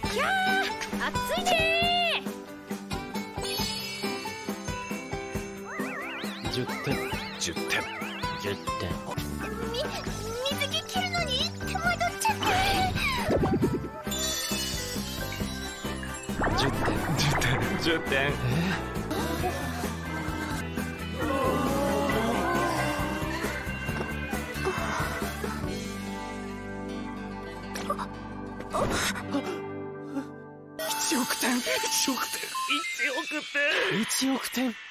ひゃー、暑いねー。10点。 10点。 10点。 水着着るのに手間取っちゃって。 10点。 10点。10点。1億点。1億点。1億点。 1億点。